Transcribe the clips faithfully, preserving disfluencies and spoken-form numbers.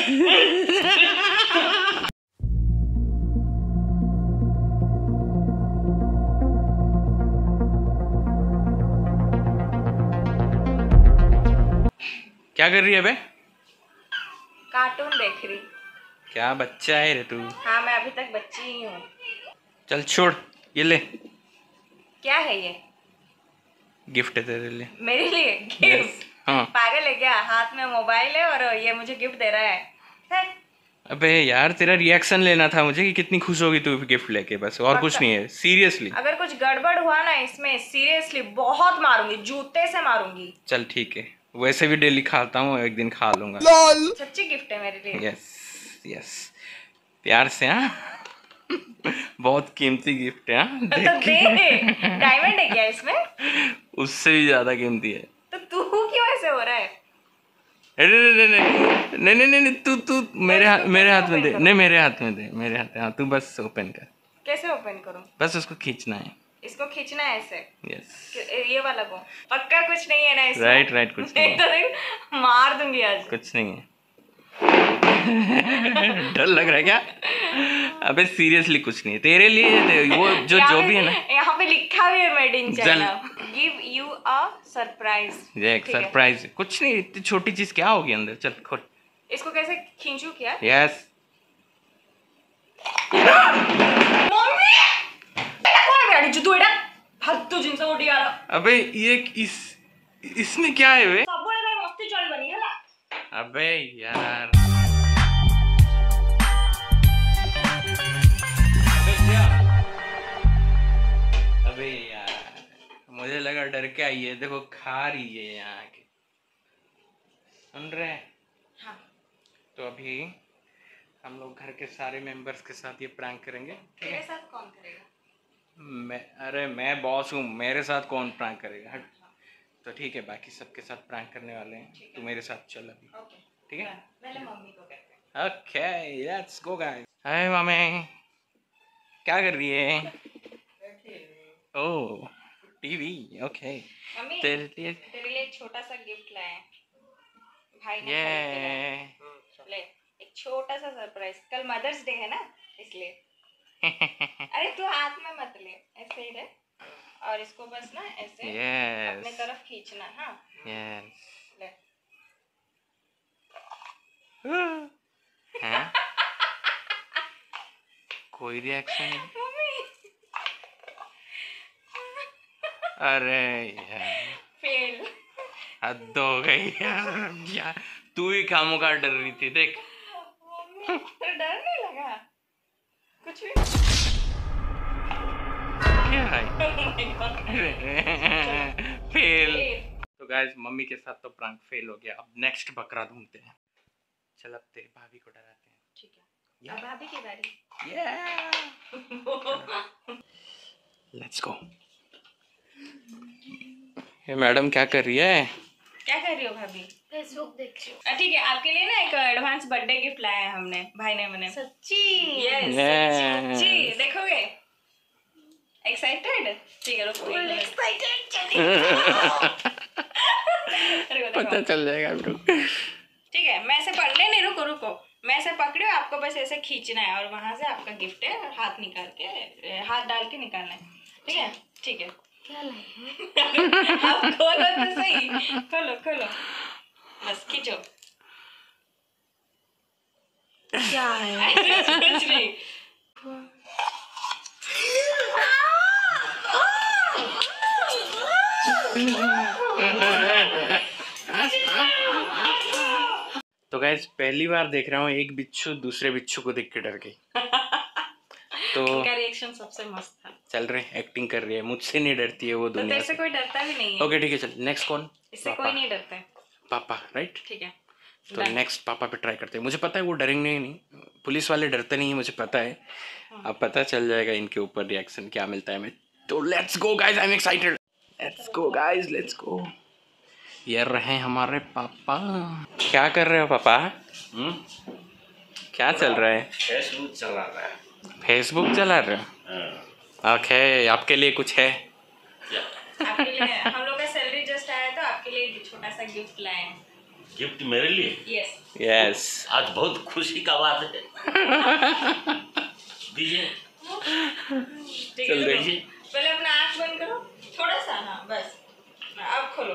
क्या कर रही है बे? कार्टून देख रही। क्या बच्चा है रे तू? हाँ मैं अभी तक बच्ची ही हूँ। चल छोड़, ये ले। क्या है ये? गिफ्ट है तेरे लिए। मेरे लिए गिफ्ट? हाँ। पागल है क्या? हाथ में मोबाइल है और ये मुझे गिफ्ट दे रहा है, है? अबे यार तेरा रिएक्शन लेना था मुझे कि कितनी खुश होगी तू गिफ्ट लेके, बस और कुछ नहीं है। सीरियसली अगर कुछ गड़बड़ हुआ ना इसमें, सीरियसली बहुत मारूंगी, जूते से मारूंगी। चल ठीक है, वैसे भी डेली खाता हूँ, एक दिन खा लूंगा। सच्ची गिफ्ट है मेरे लिए। यस यस, प्यार से। हाँ बहुत कीमती गिफ्ट है। हाँ तो दे, डायमंड है क्या इसमें? उससे भी ज्यादा कीमती है। तो तू क्यों ऐसे हो रहा है? नहीं नहीं नहीं नहीं नहीं, तू तू मेरे हाथ मेरे हाथ में दे। नहीं मेरे हाथ में दे, मेरे हाथ। हाँ तू बस ओपन कर। कैसे ओपन करूं? बस उसको खींचना है। इसको खींचना है ऐसे? यस। ये वाला को पक्का कुछ नहीं है ना इसमें? राइट राइट, कुछ नहीं तो देख मार दूंगी आज। कुछ नहीं है। डर लग रहा है क्या? अबे सीरियसली कुछ नहीं है तेरे लिए। वो जो जो भी है ना, यहाँ पे लिखा भी है made in China, give you a surprise. ये एक सरप्राइज। कुछ नहीं, इतनी छोटी चीज क्या होगी अंदर। चल खोल। इसको कैसे खींचू क्या? यस। अबे ये इस इसमें क्या है वे? मस्ती चल बनी है ना। अबे यार अबे यार मुझे लगा डर के आई है। देखो खा रही है यहाँ के। सुन रहे हैं? हाँ। तो अभी हम लोग घर के सारे मेंबर्स के साथ ये प्रैंक करेंगे। तेरे साथ कौन करेगा? मैं, अरे मैं बॉस हूँ, मेरे साथ कौन प्रैंक करेगा? हट। तो ठीक है, बाकी सबके साथ प्रैंक करने वाले हैं। तू मेरे साथ चल अभी। ठीक है, पहले मम्मी को कहते हैं। Okay let's go guys. Hi mummy, क्या कर रही है? ओह टीवी, ओके। मम्मी तेरे लिए तेरे लिए एक छोटा सा गिफ्ट लाए हैं भाई ने। ये ले एक छोटा सा सरप्राइज। कल मदर्स डे है ना इसलिए। अरे तू हाथ में मत ले, ऐसे ही रहे और इसको बस ना ऐसे yes. अपने तरफ खींचना। हाँ yes. ले। हाँ? कोई रिएक्शन नहीं। अरे यार फेल। हद हो गई यार, यार तू ही खामों का डर रही थी। देख तो डर नहीं लगा कुछ भी? क्या है? फेल। तो गाइस मम्मी के साथ तो प्रैंक फेल हो गया। अब नेक्स्ट बकरा ढूंढते हैं। चल अब तेरी भाभी को डराते हैं। ठीक है, अब भाभी की बारी। Let's go. ये मैडम क्या कर रही है? क्या कर रही हो भाभी? फेसबुक देख रही हूँ। ठीक है, आपके लिए ना एक एडवांस बर्थडे गिफ्ट लाया है हमने, भाई ने मैंने। सच्ची? यस सच्ची। देखोगे? एक्साइटेड? ठीक है रुको। पता चल जाएगा ब्रो। ठीक है, मैं ऐसे पकड़ नहीं, रुको रुको, मैं ऐसे पकड़ी हूँ, आपको बस ऐसे खींचना है और वहां से आपका गिफ्ट है, हाथ निकाल के, हाथ डाल के निकालना है। ठीक है ठीक है। क्या लाए? आप खोलो तो सही, खोलो खोलो, बस खींचो। क्या है? कुछ नहीं। तो गाइस पहली बार देख रहा हूँ एक बिच्छू दूसरे बिच्छू को देख के डर गई। तो उनका रिएक्शन सबसे मस्त था। चल रही एक्टिंग कर रही है, मुझसे नहीं डरती है वो दुनिया तो तेरे से कोई डरता भी नहीं है। ओके ठीक है चल नेक्स्ट कौन? इससे कोई नहीं डरता है। पापा राइट? ठीक है तो नेक्स्ट पापा पे ट्राई करते हैं। मुझे पता है वो डरेंगे नहीं, पुलिस वाले डरते नहीं है, मुझे पता है। अब पता चल जाएगा इनके ऊपर रिएक्शन क्या मिलता है हमें। तो let's go guys, I am excited. Let's go guys, let's go. ये रहे हमारे पापा। क्या कर रहे हो पापा? हम्म, क्या चल रहा है? फेसबुक चला रहा है। फेसबुक चला रहे हो? ओके, आपके लिए कुछ है? आपके लिए हम लोग का सैलरी जस्ट आया तो आपके लिए छोटा सा गिफ्ट लाए हैं। गिफ्ट मेरे लिए? यस यस आज बहुत खुशी का बात है। दीजिए। ठीक चल है रही। रुको। पहले अपना आँख बंद करो थोड़ा सा, हाँ बस अब खोलो।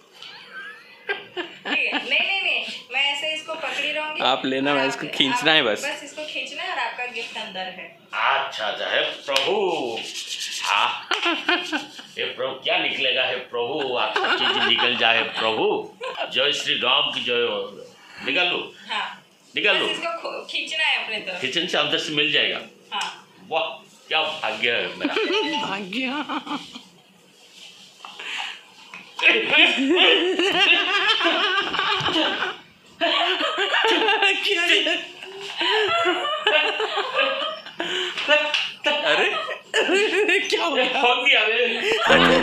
ठीक है, नहीं नहीं नहीं मैं ऐसे इसको पकड़ी रहूंगी। आप लेना, और मैं आप- इसको खींचना आप- है बस। बस इसको खींचना है और आपका गिफ्ट अंदर है। अच्छा अच्छा है प्रभु। हाँ हे प्रभु, क्या निकलेगा है प्रभु? अच्छा चीज निकल जाए प्रभु। जय श्री राम की जय हो। निकाल लो, हाँ निकाल लो। बस इसको खो- खींचना है अपने तरफ। किचन से अंदर से मिल जाएगा। हाँ वाह क्या भाग्य है मेरा। भाग्य। क्या ये? अरे अरे, क्या हो गया? खोल दिया रे।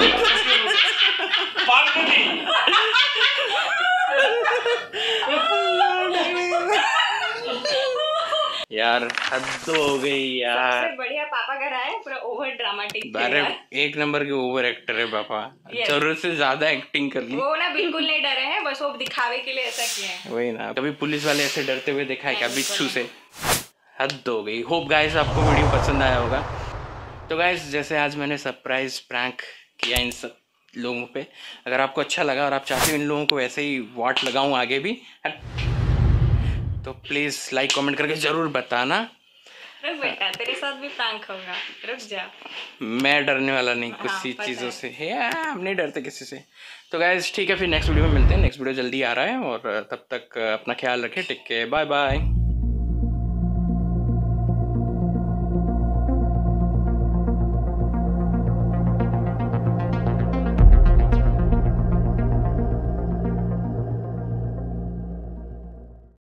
पार कर दी। यार हद हो गई यार। सबसे बढ़िया पापा घर आए, पूरा ओवर ड्रामेटिक। अरे एक नंबर के ओवर एक्टर है पापा। Yes. जरूरत से ज्यादा एक्टिंग कर ली। वो ना बिल्कुल नहीं डरे हैं, बस वो दिखावे के लिए ऐसा किए हैं। वही ना, कभी पुलिस वाले ऐसे डरते हुए देखा है क्या नहीं, बिच्छू बिल्कुल से? हद हो गई। होप गाइस आपको वीडियो पसंद आया होगा। तो गाइस जैसे आज मैंने सरप्राइज प्रैंक किया इन सब लोगों पे, अगर आपको अच्छा लगा और आप चाहते हो इन लोगों को ऐसे ही वाट लगाऊं आगे भी, तो प्लीज़ लाइक कमेंट करके ज़रूर बताना। रुक बेटा, तेरे साथ भी प्रैंक होगा, रुक जा। मैं डरने वाला नहीं हाँ, किसी पता चीज़ों है। से, है हम नहीं डरते किसी से। तो गाइस ठीक है, फिर नेक्स्ट वीडियो में मिलते हैं। नेक्स्ट वीडियो जल्दी आ रहा है और तब तक अपना ख्याल रखें। Take care, bye bye.